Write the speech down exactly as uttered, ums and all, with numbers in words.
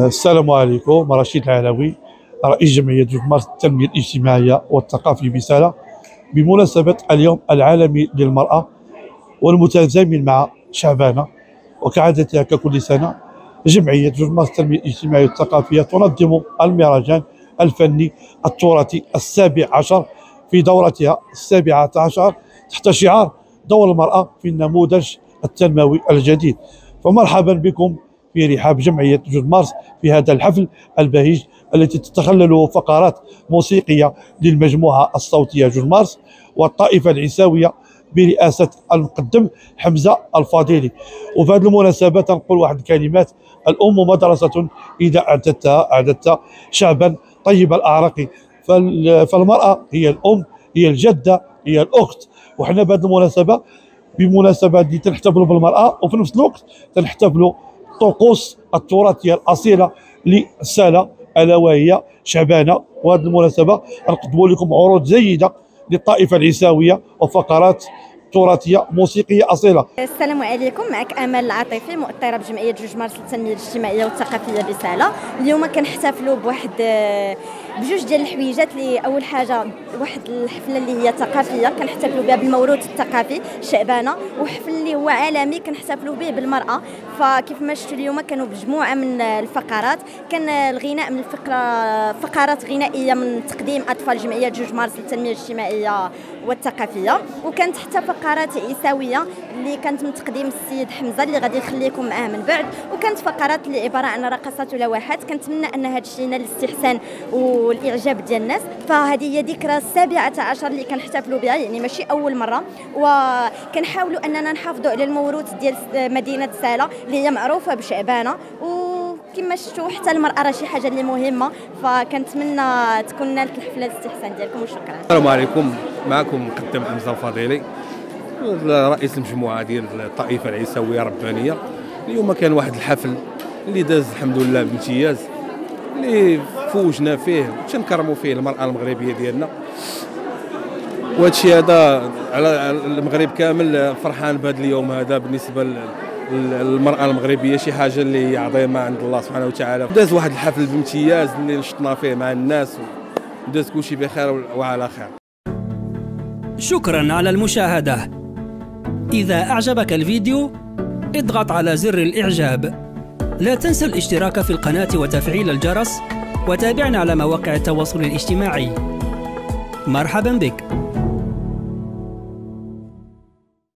السلام عليكم. رشيد العلوي، رئيس جمعية جوج مارس التنمية الاجتماعية والثقافي بسالة، بمناسبة اليوم العالمي للمرأة والمتزامن مع شعبانة. وكعادتها ككل سنة، جمعية جوج مارس التنمية الاجتماعية والثقافية تنظم المهرجان الفني التراثي السابع عشر في دورتها السابعة عشر تحت شعار دور المرأة في النموذج التنموي الجديد. فمرحبا بكم في رحاب جمعية جوج مارس في هذا الحفل البهيج التي تتخلله فقرات موسيقية للمجموعة الصوتية جوج مارس والطائفة العيساوية برئاسة المقدم حمزة الفضيلي. وفي هذه المناسبة تنقول واحد الكلمات: الأم مدرسة إذا أعددتها أعددت شعبا طيب الأعراق. فالمرأة هي الأم، هي الجدة، هي الأخت. وحنا بهذه المناسبة بمناسبة دي تنحتفلوا بالمرأة، وفي نفس الوقت تنحتفلوا الطقوس التراثية الأصيلة للسالة ألا وهي شعبانة. وهذه المناسبة نقدموا لكم عروض جيدة للطائفة العيساوية وفقرات تراثية موسيقية أصيلة. السلام عليكم، معك امل العاطفي، مؤطره بجمعيه جوج مارس للتنميه الاجتماعيه والثقافيه بسالة. اليوم كنحتفلوا بواحد بجوج ديال الحويجات. اللي اول حاجه واحد الحفله اللي هي ثقافيه كنحتفلوا بها بالموروث الثقافي شعبانه، وحفل اللي هو عالمي كنحتفلوا به بالمراه. فكيف ما شفتوا اليوم كانوا بمجموعه من الفقرات، كان الغناء من الفقره فقرات غنائيه من تقديم اطفال جمعيه جوج مارس للتنميه الاجتماعيه والثقافيه، وكانت حتى فقرات عيساويه اللي كانت من تقديم السيد حمزه اللي غادي نخليكم معاه من بعد، وكانت فقرات اللي عباره عن رقصات ولوحات. كنتمنى ان هذا الشيء ينال الاستحسان والاعجاب ديال الناس. فهذه هي ذكرى السابعه عشر اللي كنحتفلوا بها، يعني ماشي اول مره، وكنحاولوا اننا نحافظوا على الموروث ديال مدينه سالة اللي هي معروفه بشعبانه. وكما شفتوا حتى المراه راه شي حاجه اللي مهمه، فكنتمنى تكون نالت الحفله الاستحسان ديالكم، وشكرا. السلام عليكم، معكم مقدم حمزه الفضيلي، رئيس المجموعه ديال الطائفه العيساويه الربانيه. اليوم كان واحد الحفل اللي داز الحمد لله بامتياز، اللي فوجنا فيه تنكرموا فيه المراه المغربيه ديالنا. وهذا الشيء هذا على المغرب كامل فرحان بهذا اليوم هذا. بالنسبه للمراه المغربيه شي حاجه اللي هي عظيمه عند الله سبحانه وتعالى. داز واحد الحفل بامتياز اللي نشطنا فيه مع الناس، وداز كلشي بخير وعلى خير. شكرا على المشاهدة. إذا أعجبك الفيديو اضغط على زر الإعجاب. لا تنسى الاشتراك في القناة وتفعيل الجرس، وتابعنا على مواقع التواصل الاجتماعي. مرحبا بك.